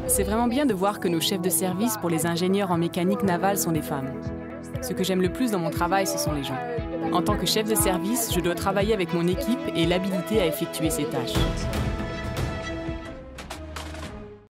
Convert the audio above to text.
C'est vraiment bien de voir que nos chefs de service pour les ingénieurs en mécanique navale sont des femmes. Ce que j'aime le plus dans mon travail, ce sont les gens. En tant que chef de service, je dois travailler avec mon équipe et l'habilité à effectuer ces tâches.